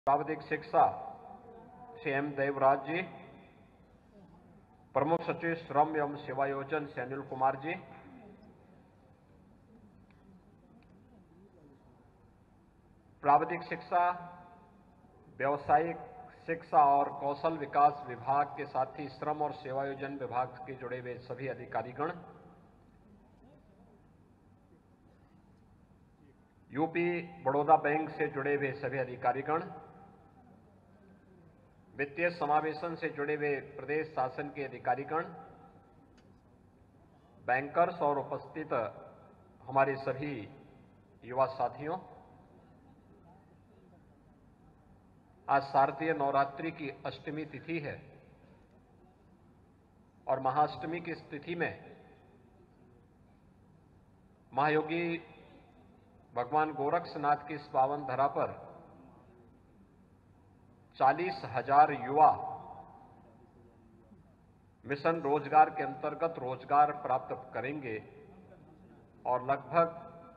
प्राविधिक शिक्षा श्री एम देवराज जी, प्रमुख सचिव श्रम एवं सेवायोजन श्री अनिल कुमार जी, प्राविधिक शिक्षा, व्यवसायिक शिक्षा और कौशल विकास विभाग के साथ ही श्रम और सेवायोजन विभाग के जुड़े हुए सभी अधिकारीगण, यूपी बड़ौदा बैंक से जुड़े हुए सभी अधिकारीगण, वित्तीय समावेशन से जुड़े हुए प्रदेश शासन के अधिकारीगण, बैंकर्स और उपस्थित हमारे सभी युवा साथियों, आज शारदीय नवरात्रि की अष्टमी तिथि है और महाअष्टमी की स्थिति में महायोगी भगवान गोरक्षनाथ की इस पावन धरा पर 40,000 युवा मिशन रोजगार के अंतर्गत रोजगार प्राप्त करेंगे और लगभग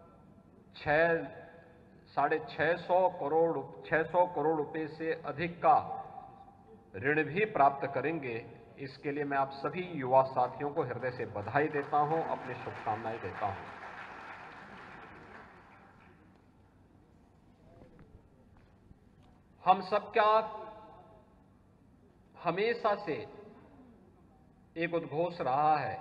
600 करोड़ रुपए से अधिक का ऋण भी प्राप्त करेंगे। इसके लिए मैं आप सभी युवा साथियों को हृदय से बधाई देता हूं, अपनी शुभकामनाएं देता हूं। हम सबका हमेशा से एक उद्घोष रहा है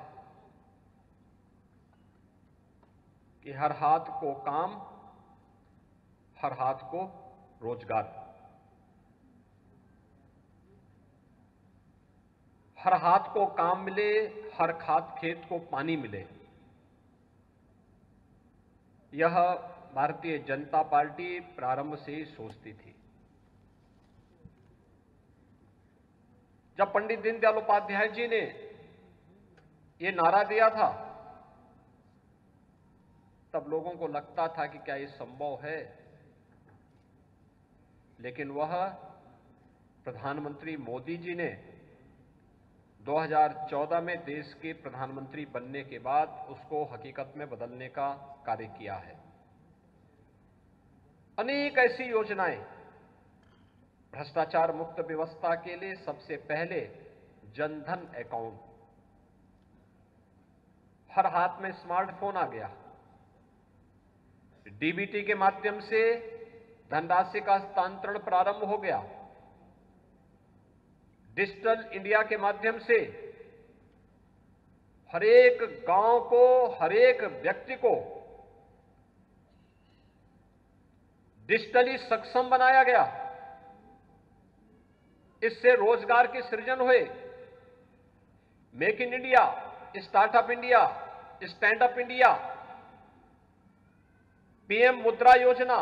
कि हर हाथ को काम, हर हाथ को रोजगार, हर हाथ को काम मिले, हर खेत को पानी मिले। यह भारतीय जनता पार्टी प्रारंभ से ही सोचती थी। जब पंडित दीनदयाल उपाध्याय जी ने यह नारा दिया था, तब लोगों को लगता था कि क्या यह संभव है, लेकिन वह प्रधानमंत्री मोदी जी ने 2014 में देश के प्रधानमंत्री बनने के बाद उसको हकीकत में बदलने का कार्य किया है। अनेक ऐसी योजनाएं, भ्रष्टाचार मुक्त व्यवस्था के लिए सबसे पहले जनधन अकाउंट, हर हाथ में स्मार्टफोन आ गया, डीबीटी के माध्यम से धनराशि का हस्तांतरण प्रारंभ हो गया, डिजिटल इंडिया के माध्यम से हर एक गांव को, हर एक व्यक्ति को डिजिटली सक्षम बनाया गया। इससे रोजगार के सृजन हुए। Make in India, startup India, stand up India, PM Mudra योजना,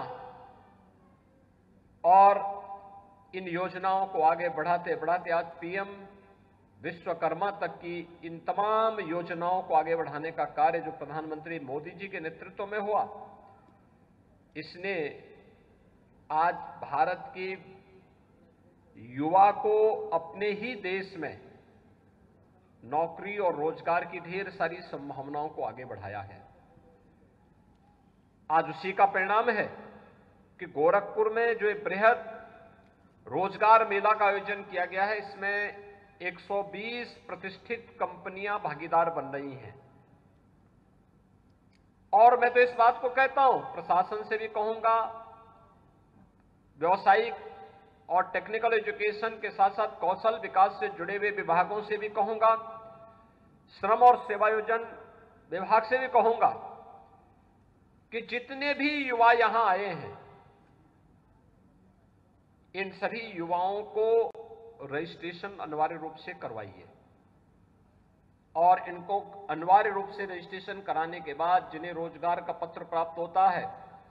और इन योजनाओं को आगे बढ़ाते बढ़ाते आज पीएम विश्वकर्मा तक की इन तमाम योजनाओं को आगे बढ़ाने का कार्य जो प्रधानमंत्री मोदी जी के नेतृत्व में हुआ, इसने आज भारत की युवा को अपने ही देश में नौकरी और रोजगार की ढेर सारी संभावनाओं को आगे बढ़ाया है। आज उसी का परिणाम है कि गोरखपुर में जो एक बृहद रोजगार मेला का आयोजन किया गया है, इसमें 120 प्रतिष्ठित कंपनियां भागीदार बन रही हैं। और मैं तो इस बात को कहता हूं, प्रशासन से भी कहूंगा, व्यावसायिक और टेक्निकल एजुकेशन के साथ साथ कौशल विकास से जुड़े हुए विभागों से भी कहूंगा, श्रम और सेवायोजन विभाग से भी कहूंगा कि जितने भी युवा यहां आए हैं, इन सभी युवाओं को रजिस्ट्रेशन अनिवार्य रूप से करवाइए और इनको अनिवार्य रूप से रजिस्ट्रेशन कराने के बाद जिन्हें रोजगार का पत्र प्राप्त होता है,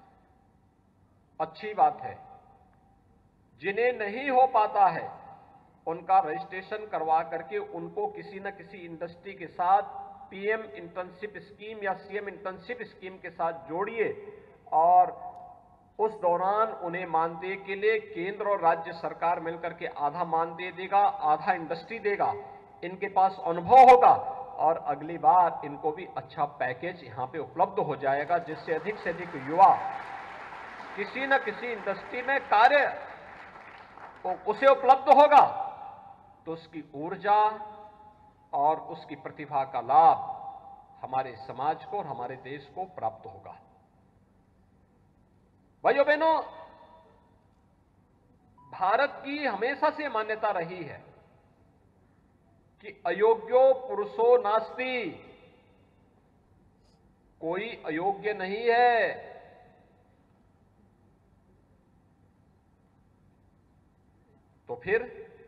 अच्छी बात है। जिन्हें नहीं हो पाता है, उनका रजिस्ट्रेशन करवा करके उनको किसी न किसी इंडस्ट्री के साथ पीएम इंटर्नशिप स्कीम या सीएम इंटर्नशिप स्कीम के साथ जोड़िए और उस दौरान उन्हें मानदेय के लिए केंद्र और राज्य सरकार मिलकर के आधा मानदेय देगा, आधा इंडस्ट्री देगा। इनके पास अनुभव होगा और अगली बार इनको भी अच्छा पैकेज यहां पे उपलब्ध हो जाएगा, जिससे अधिक से अधिक युवा किसी न किसी इंडस्ट्री में कार्य उसे उपलब्ध होगा तो उसकी ऊर्जा और उसकी प्रतिभा का लाभ हमारे समाज को और हमारे देश को प्राप्त होगा। भाइयों बहनों, भारत की हमेशा से मान्यता रही है कि अयोग्यो पुरुषो नास्ति, कोई अयोग्य नहीं है। तो फिर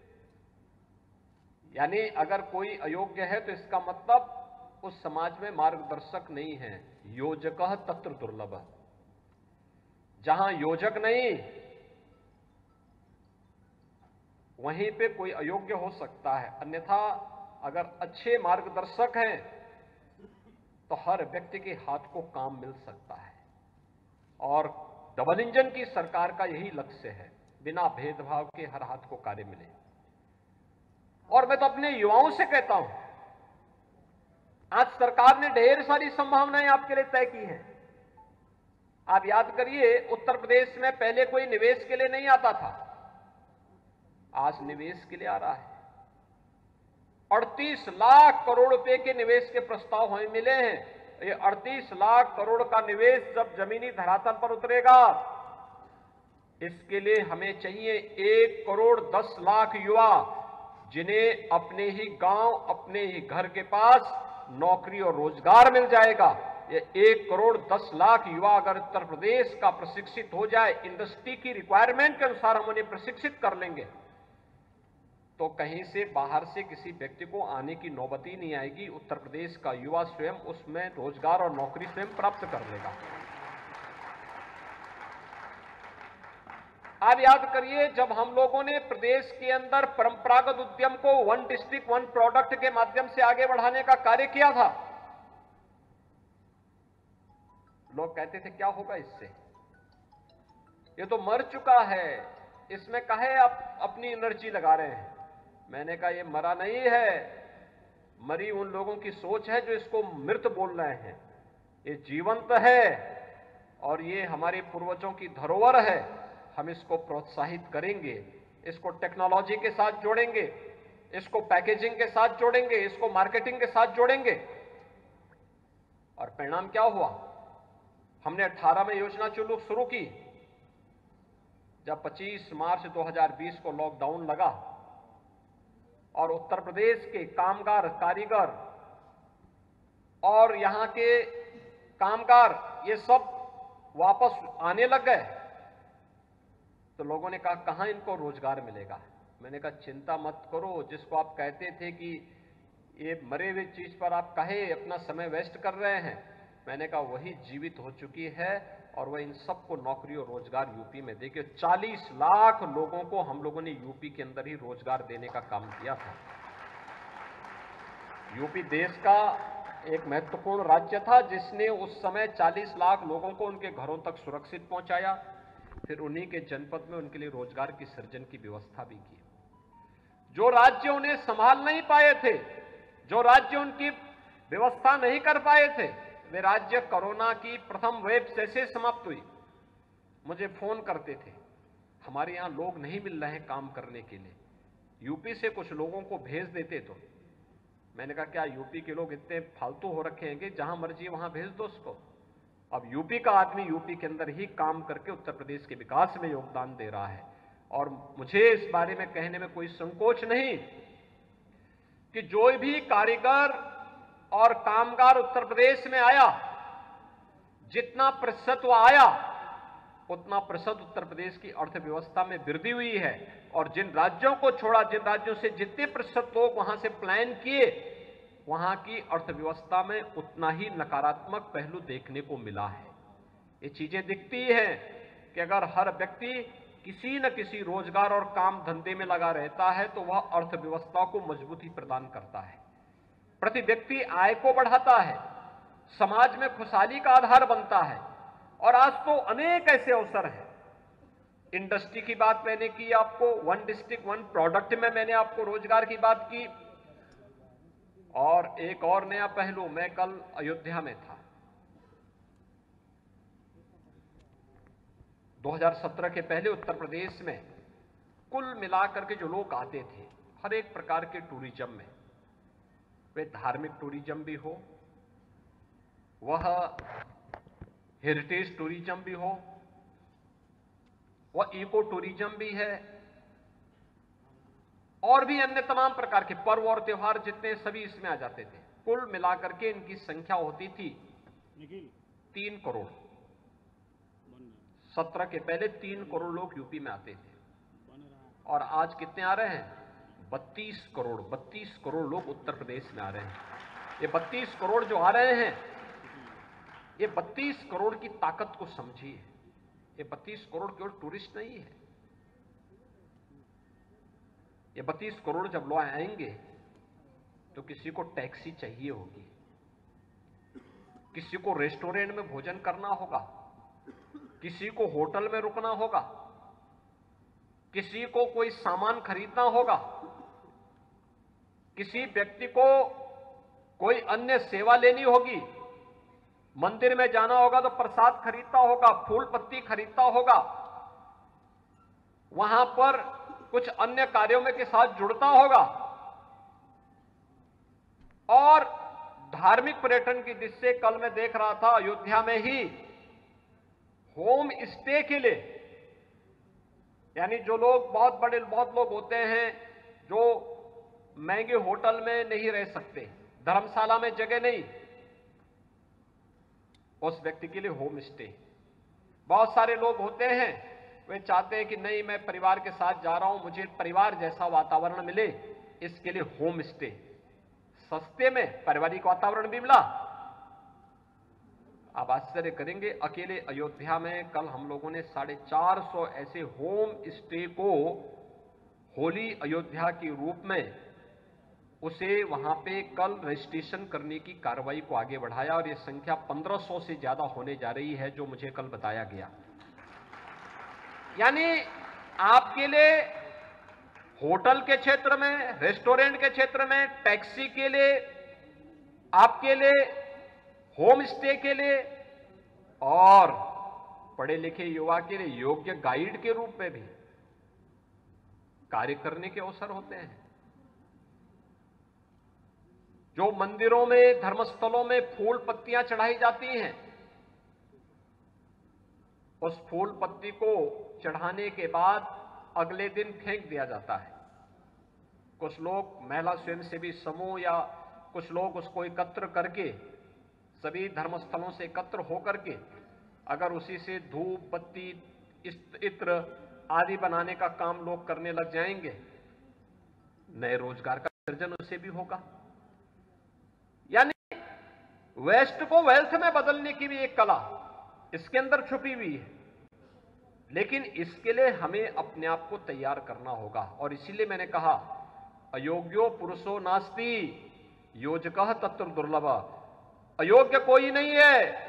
यानी अगर कोई अयोग्य है तो इसका मतलब उस समाज में मार्गदर्शक नहीं है। योजकः तत्र दुर्लभ, जहां योजक नहीं वहीं पे कोई अयोग्य हो सकता है। अन्यथा अगर अच्छे मार्गदर्शक हैं तो हर व्यक्ति के हाथ को काम मिल सकता है। और डबल इंजन की सरकार का यही लक्ष्य है, बिना भेदभाव के हर हाथ को कार्य मिले। और मैं तो अपने युवाओं से कहता हूं, आज सरकार ने ढेर सारी संभावनाएं आपके लिए तय की हैं। आप याद करिए, उत्तर प्रदेश में पहले कोई निवेश के लिए नहीं आता था, आज निवेश के लिए आ रहा है। 38 लाख करोड़ रुपए के निवेश के प्रस्ताव हमें मिले हैं। ये 38 लाख करोड़ का निवेश जब जमीनी धरातल पर उतरेगा, इसके लिए हमें चाहिए 1 करोड़ 10 लाख युवा, जिन्हें अपने ही गांव, अपने ही घर के पास नौकरी और रोजगार मिल जाएगा। ये 1 करोड़ 10 लाख युवा अगर उत्तर प्रदेश का प्रशिक्षित हो जाए, इंडस्ट्री की रिक्वायरमेंट के अनुसार हम उन्हें प्रशिक्षित कर लेंगे, तो कहीं से बाहर से किसी व्यक्ति को आने की नौबत ही नहीं आएगी। उत्तर प्रदेश का युवा स्वयं उसमें रोजगार और नौकरी स्वयं प्राप्त कर लेगा। आप याद करिए, जब हम लोगों ने प्रदेश के अंदर परंपरागत उद्यम को 1 डिस्ट्रिक्ट 1 प्रोडक्ट के माध्यम से आगे बढ़ाने का कार्य किया था, लोग कहते थे क्या होगा इससे, ये तो मर चुका है, इसमें काहे आप अपनी एनर्जी लगा रहे हैं। मैंने कहा ये मरा नहीं है, मरी उन लोगों की सोच है जो इसको मृत बोल रहे हैं। ये जीवंत है और ये हमारे पूर्वजों की धरोहर है। हम इसको प्रोत्साहित करेंगे, इसको टेक्नोलॉजी के साथ जोड़ेंगे, इसको पैकेजिंग के साथ जोड़ेंगे, इसको मार्केटिंग के साथ जोड़ेंगे। और परिणाम क्या हुआ, हमने 18 में योजना शुरू की। जब 25 मार्च 2020 को लॉकडाउन लगा और उत्तर प्रदेश के कामगार, कारीगर और यहां के कामगार ये सब वापस आने लग गए, तो लोगों ने कहा कहां इनको रोजगार मिलेगा। मैंने कहा चिंता मत करो, जिसको आप कहते थे कि ये मरे हुए चीज पर आप काहे अपना समय वेस्ट कर रहे हैं, मैंने कहा वही जीवित हो चुकी है और वह इन सबको नौकरी और रोजगार यूपी में देके 40 लाख लोगों को हम लोगों ने यूपी के अंदर ही रोजगार देने का काम किया था। यूपी देश का एक महत्वपूर्ण राज्य था जिसने उस समय 40 लाख लोगों को उनके घरों तक सुरक्षित पहुंचाया, फिर उन्हीं के जनपद में उनके लिए रोजगार की सृजन की व्यवस्था भी की। जो राज्य उन्हें संभाल नहीं पाए थे, जो राज्य उनकी व्यवस्था नहीं कर पाए थे, वे राज्य कोरोना की प्रथम वेव जैसे समाप्त हुई, मुझे फोन करते थे, हमारे यहां लोग नहीं मिल रहे हैं काम करने के लिए, यूपी से कुछ लोगों को भेज देते तो। मैंने कहा क्या यूपी के लोग इतने फालतू हो रखे हैं कि जहां मर्जी वहां भेज दो उसको। अब यूपी का आदमी यूपी के अंदर ही काम करके उत्तर प्रदेश के विकास में योगदान दे रहा है। और मुझे इस बारे में कहने में कोई संकोच नहीं कि जो भी कारीगर और कामगार उत्तर प्रदेश में आया, जितना प्रतिशत वो आया उतना प्रतिशत उत्तर प्रदेश की अर्थव्यवस्था में वृद्धि हुई है। और जिन राज्यों को छोड़ा, जिन राज्यों से जितने प्रतिशत लोग वहां से पलायन किए, वहां की अर्थव्यवस्था में उतना ही नकारात्मक पहलू देखने को मिला है। ये चीजें दिखती हैं कि अगर हर व्यक्ति किसी न किसी रोजगार और काम धंधे में लगा रहता है तो वह अर्थव्यवस्था को मजबूती प्रदान करता है, प्रति व्यक्ति आय को बढ़ाता है, समाज में खुशहाली का आधार बनता है। और आज तो अनेक ऐसे अवसर हैं। इंडस्ट्री की बात मैंने की आपको, 1 डिस्ट्रिक्ट 1 प्रोडक्ट में मैंने आपको रोजगार की बात की। और एक और नया पहलू, मैं कल अयोध्या में था, 2017 के पहले उत्तर प्रदेश में कुल मिलाकर के जो लोग आते थे हर एक प्रकार के टूरिज्म में, वे धार्मिक टूरिज्म भी हो, वह हेरिटेज टूरिज्म भी हो, वह इको टूरिज्म भी है, और भी अन्य तमाम प्रकार के पर्व और त्योहार जितने सभी इसमें आ जाते थे। कुल मिलाकर के इनकी संख्या होती थी 3 करोड़। 17 के पहले 3 करोड़ लोग यूपी में आते थे, और आज कितने आ रहे हैं? 32 करोड़। 32 करोड़ लोग उत्तर प्रदेश में आ रहे हैं। ये 32 करोड़ जो आ रहे हैं, ये 32 करोड़ की ताकत को समझिए। ये 32 करोड़ केवल टूरिस्ट नहीं है। ये 32 करोड़ जब लोग आएंगे तो किसी को टैक्सी चाहिए होगी, किसी को रेस्टोरेंट में भोजन करना होगा, किसी को होटल में रुकना होगा, किसी को कोई सामान खरीदना होगा, किसी व्यक्ति को कोई अन्य सेवा लेनी होगी, मंदिर में जाना होगा तो प्रसाद खरीदता होगा, फूल पत्ती खरीदता होगा, वहां पर कुछ अन्य कार्यों में के साथ जुड़ता होगा, और धार्मिक पर्यटन की दृष्टि से कल मैं देख रहा था अयोध्या में ही होम स्टे के लिए, यानी जो लोग बहुत लोग होते हैं जो महंगे होटल में नहीं रह सकते, धर्मशाला में जगह नहीं, उस व्यक्ति के लिए होम स्टे। बहुत सारे लोग होते हैं वे चाहते हैं कि नहीं, मैं परिवार के साथ जा रहा हूं, मुझे परिवार जैसा वातावरण मिले, इसके लिए होम स्टे। सस्ते में पारिवारिक वातावरण भी मिला। आप आश्चर्य करेंगे, अकेले अयोध्या में कल हम लोगों ने 450 ऐसे होम स्टे को होली अयोध्या के रूप में उसे वहां पे कल रजिस्ट्रेशन करने की कार्रवाई को आगे बढ़ाया, और यह संख्या 1500 से ज्यादा होने जा रही है, जो मुझे कल बताया गया। यानी आपके लिए होटल के क्षेत्र में, रेस्टोरेंट के क्षेत्र में, टैक्सी के लिए, आपके लिए होम स्टे के लिए, और पढ़े लिखे युवा के लिए योग्य गाइड के रूप में भी कार्य करने के अवसर होते हैं। जो मंदिरों में, धर्मस्थलों में फूल पत्तियां चढ़ाई जाती हैं, उस फूल पत्ती को चढ़ाने के बाद अगले दिन फेंक दिया जाता है। कुछ लोग महिला स्वयंसेवी समूह या कुछ लोग उसको एकत्र करके, सभी धर्मस्थलों से एकत्र होकर के अगर उसी से धूप बत्ती इत्र आदि बनाने का काम लोग करने लग जाएंगे, नए रोजगार का सृजन उससे भी होगा। यानी वेस्ट को वेल्थ में बदलने की भी एक कला इसके अंदर छुपी हुई है, लेकिन इसके लिए हमें अपने आप को तैयार करना होगा। और इसीलिए मैंने कहा, अयोग्यो पुरुषो नास्ति योजकः तत्र दुर्लभ। अयोग्य कोई नहीं है,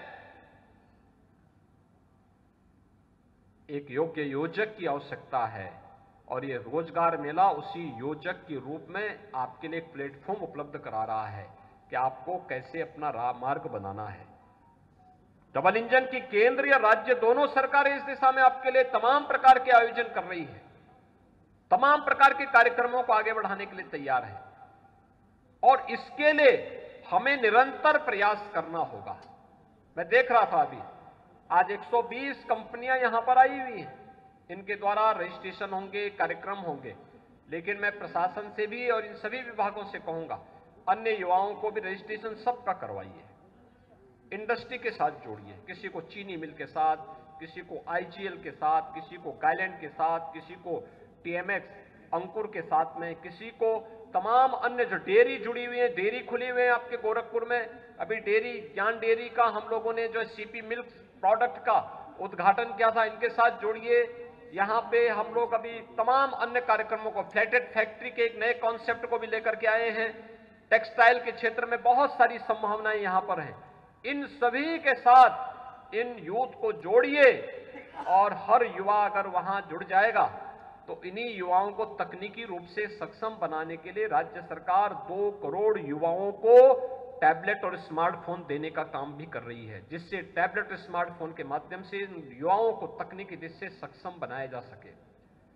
एक योग्य योजक की आवश्यकता है, और ये रोजगार मेला उसी योजक के रूप में आपके लिए एक प्लेटफॉर्म उपलब्ध करा रहा है कि आपको कैसे अपना मार्ग बनाना है। डबल इंजन की केंद्र या राज्य दोनों सरकारें इस दिशा में आपके लिए तमाम प्रकार के आयोजन कर रही है, तमाम प्रकार के कार्यक्रमों को आगे बढ़ाने के लिए तैयार है, और इसके लिए हमें निरंतर प्रयास करना होगा। मैं देख रहा था अभी, आज 120 कंपनियां यहां पर आई हुई हैं, इनके द्वारा रजिस्ट्रेशन होंगे, कार्यक्रम होंगे, लेकिन मैं प्रशासन से भी और इन सभी विभागों से कहूंगा, अन्य युवाओं को भी रजिस्ट्रेशन सबका करवाइए, इंडस्ट्री के साथ जोड़िए, किसी को चीनी मिल के साथ, किसी को आईजीएल के साथ, किसी को गायलैंड के साथ, किसी को टीएमएक्स अंकुर के साथ में, किसी को तमाम अन्य जो डेयरी जुड़ी हुई है, डेयरी खुली हुई है आपके गोरखपुर में, अभी डेयरी ज्ञान डेयरी का हम लोगों ने जो सीपी मिल्क प्रोडक्ट का उद्घाटन किया था, इनके साथ जोड़िए। यहाँ पे हम लोग अभी तमाम अन्य कार्यक्रमों को, फ्लैटेड फैक्ट्री के एक नए कॉन्सेप्ट को भी लेकर के आए हैं, टेक्सटाइल के क्षेत्र में बहुत सारी संभावनाएं यहाँ पर हैं। इन सभी के साथ इन यूथ को जोड़िए, और हर युवा अगर वहां जुड़ जाएगा तो इन्हीं युवाओं को तकनीकी रूप से सक्षम बनाने के लिए राज्य सरकार 2 करोड़ युवाओं को टैबलेट और स्मार्टफोन देने का काम भी कर रही है, जिससे टैबलेट और स्मार्टफोन के माध्यम से युवाओं को तकनीकी दृष्टि से सक्षम बनाया जा सके।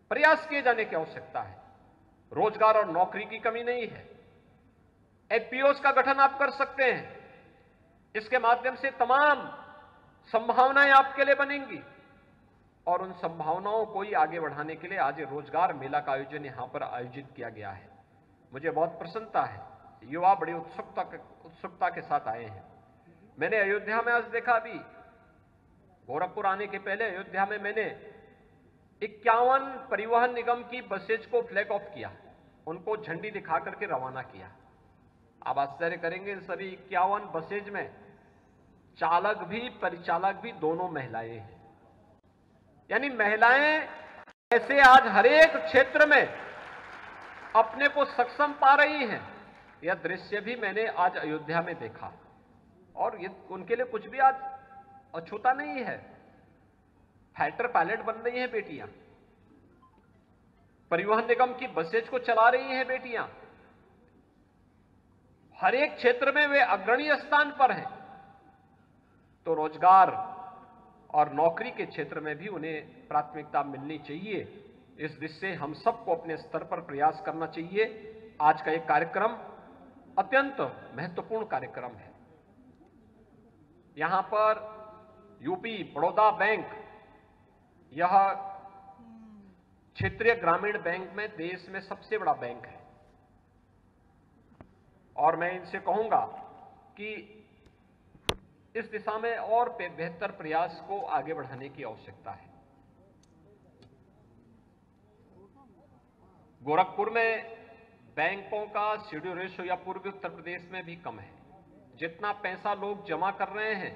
प्रयास किए जाने की आवश्यकता है। रोजगार और नौकरी की कमी नहीं है। एफपीओस का गठन आप कर सकते हैं। इसके माध्यम से तमाम संभावनाएं आपके लिए बनेंगी और उन संभावनाओं को ही आगे बढ़ाने के लिए आज रोजगार मेला का आयोजन यहां पर आयोजित किया गया है। मुझे बहुत प्रसन्नता है, युवा बड़ी उत्सुकता के साथ आए हैं। मैंने अयोध्या में आज देखा, अभी गोरखपुर आने के पहले अयोध्या में मैंने 51 परिवहन निगम की बसेज को फ्लैग ऑफ किया, उनको झंडी दिखा करके रवाना किया। आप आश्चर्य करेंगे, सभी 51 बसेज में चालक भी परिचालक भी दोनों महिलाएं हैं। यानी महिलाएं ऐसे आज हर एक क्षेत्र में अपने को सक्षम पा रही हैं। यह दृश्य भी मैंने आज अयोध्या में देखा और ये उनके लिए कुछ भी आज अछूता नहीं है। फाइटर पायलट बन रही हैं बेटियां, परिवहन निगम की बसेज को चला रही हैं बेटियां, हर एक क्षेत्र में वे अग्रणी स्थान पर हैं। तो रोजगार और नौकरी के क्षेत्र में भी उन्हें प्राथमिकता मिलनी चाहिए। इस दिशा से हम सबको अपने स्तर पर प्रयास करना चाहिए। आज का एक कार्यक्रम अत्यंत महत्वपूर्ण कार्यक्रम है। यहां पर यूपी बड़ौदा बैंक, यह क्षेत्रीय ग्रामीण बैंक में देश में सबसे बड़ा बैंक है और मैं इनसे कहूंगा कि इस दिशा में और बेहतर प्रयास को आगे बढ़ाने की आवश्यकता है। गोरखपुर में बैंकों का शेड्यूल रेशो या पूर्वी उत्तर प्रदेश में भी कम है। जितना पैसा लोग जमा कर रहे हैं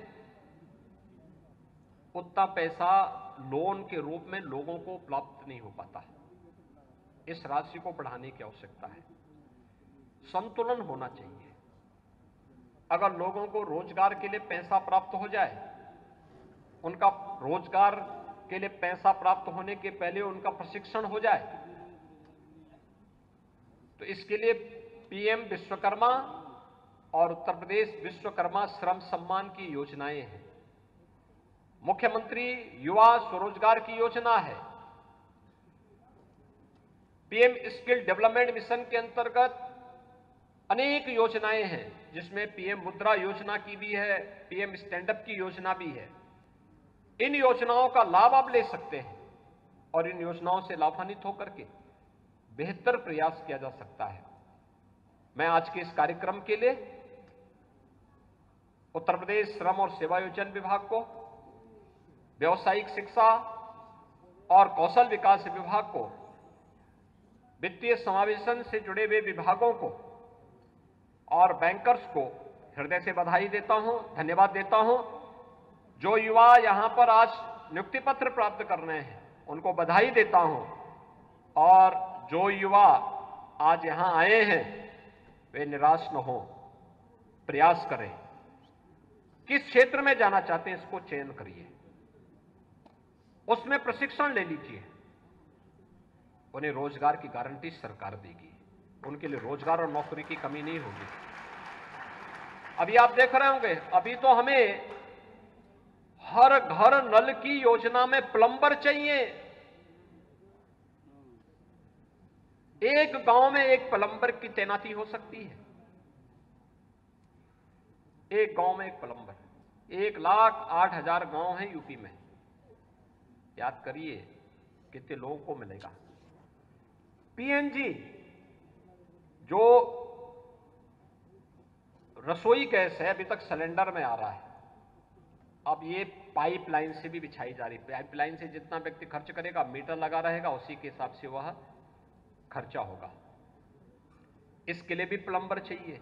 उतना पैसा लोन के रूप में लोगों को प्राप्त नहीं हो पाता। इस राशि को बढ़ाने की आवश्यकता है। संतुलन होना चाहिए। अगर लोगों को रोजगार के लिए पैसा प्राप्त हो जाए, उनका रोजगार के लिए पैसा प्राप्त होने के पहले उनका प्रशिक्षण हो जाए, तो इसके लिए पीएम विश्वकर्मा और उत्तर प्रदेश विश्वकर्मा श्रम सम्मान की योजनाएं हैं। मुख्यमंत्री युवा स्वरोजगार की योजना है। पीएम स्किल डेवलपमेंट मिशन के अंतर्गत अनेक योजनाएं हैं, जिसमें पीएम मुद्रा योजना की भी है, पीएम स्टैंड अप की योजना भी है। इन योजनाओं का लाभ आप ले सकते हैं और इन योजनाओं से लाभान्वित होकर के बेहतर प्रयास किया जा सकता है। मैं आज के इस कार्यक्रम के लिए उत्तर प्रदेश श्रम और सेवायोजन विभाग को, व्यावसायिक शिक्षा और कौशल विकास विभाग को, वित्तीय समावेशन से जुड़े हुए विभागों को और बैंकर्स को हृदय से बधाई देता हूं, धन्यवाद देता हूं। जो युवा यहां पर आज नियुक्ति पत्र प्राप्त कर रहे हैं उनको बधाई देता हूं और जो युवा आज यहां आए हैं वे निराश न हो, प्रयास करें। किस क्षेत्र में जाना चाहते हैं इसको चयन करिए, उसमें प्रशिक्षण ले लीजिए। उन्हें रोजगार की गारंटी सरकार देगी, उनके लिए रोजगार और नौकरी की कमी नहीं होगी। अभी आप देख रहे होंगे, अभी तो हमें हर घर नल की योजना में प्लम्बर चाहिए। एक गांव में एक प्लम्बर की तैनाती हो सकती है। एक गांव में एक प्लम्बर। 1,08,000 गांव हैं यूपी में। याद करिए कितने लोगों को मिलेगा। पीएनजी जो रसोई गैस है अभी तक सिलेंडर में आ रहा है, अब ये पाइपलाइन से भी बिछाई जा रही है। पाइपलाइन से जितना व्यक्ति खर्च करेगा, मीटर लगा रहेगा, उसी के हिसाब से वह खर्चा होगा। इसके लिए भी प्लम्बर चाहिए।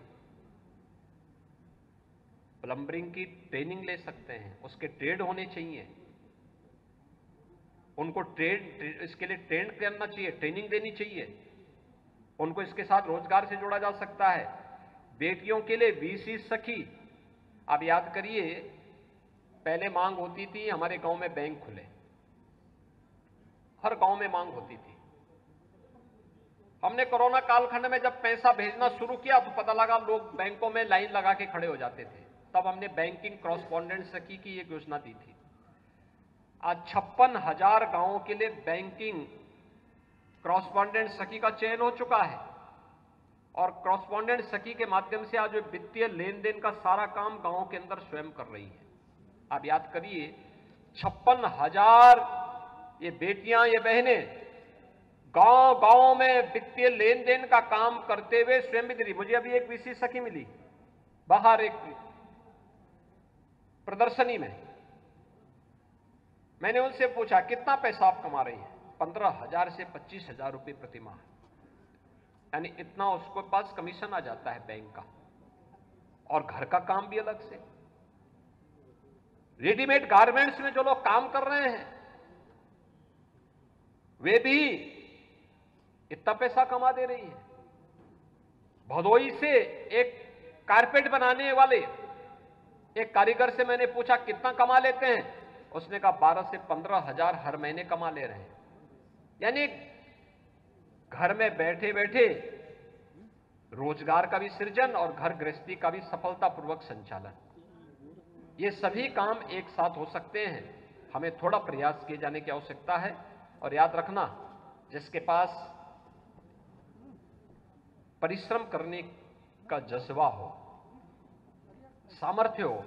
प्लम्बरिंग की ट्रेनिंग ले सकते हैं, उसके ट्रेड होने चाहिए, उनको इसके लिए ट्रेन करना चाहिए, ट्रेनिंग देनी चाहिए, उनको इसके साथ रोजगार से जोड़ा जा सकता है। बेटियों के लिए बीसी सखी। आप याद करिए, पहले मांग होती थी हमारे गांव में बैंक खुले, हर गांव में मांग होती थी। हमने कोरोना कालखंड में जब पैसा भेजना शुरू किया तो पता लगा लोग बैंकों में लाइन लगा के खड़े हो जाते थे। तब हमने बैंकिंग कॉरेस्पॉन्डेंट सखी की एक योजना दी थी। आज 56,000 गांवों के लिए बैंकिंग कॉरस्पॉन्डेंट सखी का चयन हो चुका है और कॉरस्पॉन्डेंट सखी के माध्यम से आज वित्तीय लेन देन का सारा काम गांवों के अंदर स्वयं कर रही है। आप याद करिए 56,000 ये बेटियां, ये बहनें गांव गांव में वित्तीय लेन देन का काम करते हुए स्वयं भी दिखी। मुझे अभी एक विशेष सखी मिली बाहर एक प्रदर्शनी में। मैंने उनसे पूछा कितना पैसा आप कमा रही हैं? 15,000 से 25,000 रुपए प्रति माह, यानी इतना उसके पास कमीशन आ जाता है बैंक का, और घर का काम भी अलग से। रेडीमेड गारमेंट्स में जो लोग काम कर रहे हैं वे भी इतना पैसा कमा दे रही है। भदोई से एक कारपेट बनाने वाले एक कारीगर से मैंने पूछा कितना कमा लेते हैं? उसने कहा 12 से 15,000 हर महीने कमा ले रहे हैं। यानी घर में बैठे बैठे रोजगार का भी सृजन और घर गृहस्थी का भी सफलतापूर्वक संचालन, ये सभी काम एक साथ हो सकते हैं। हमें थोड़ा प्रयास किए जाने की आवश्यकता है। और याद रखना, जिसके पास परिश्रम करने का जज्बा हो, सामर्थ्य हो,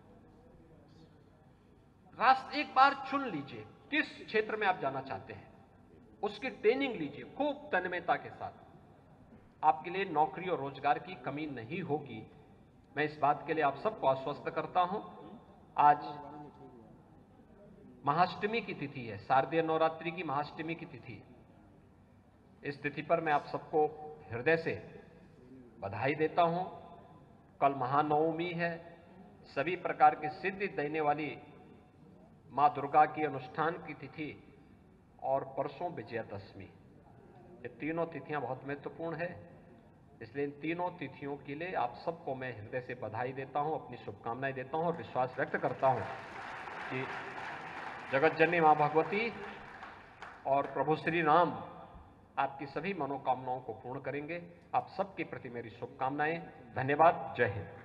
रास्ते एक बार चुन लीजिए किस क्षेत्र में आप जाना चाहते हैं, उसकी ट्रेनिंग लीजिए खूब तन्मयता के साथ। आपके लिए नौकरी और रोजगार की कमी नहीं होगी। मैं इस बात के लिए आप सबको आश्वस्त करता हूं। आज महाअष्टमी की तिथि है, शारदीय नवरात्रि की महाअष्टमी की तिथि। इस तिथि पर मैं आप सबको हृदय से बधाई देता हूं। कल महानवमी है, सभी प्रकार की सिद्धि देने वाली मां दुर्गा की अनुष्ठान की तिथि, और परसों विजयादशमी। ये तीनों तिथियां बहुत महत्वपूर्ण है, इसलिए इन तीनों तिथियों के लिए आप सबको मैं हृदय से बधाई देता हूं, अपनी शुभकामनाएं देता हूं और विश्वास व्यक्त करता हूं कि जगत जननी मां भगवती और प्रभु श्री राम आपकी सभी मनोकामनाओं को पूर्ण करेंगे। आप सबके प्रति मेरी शुभकामनाएं। धन्यवाद। जय हिंद।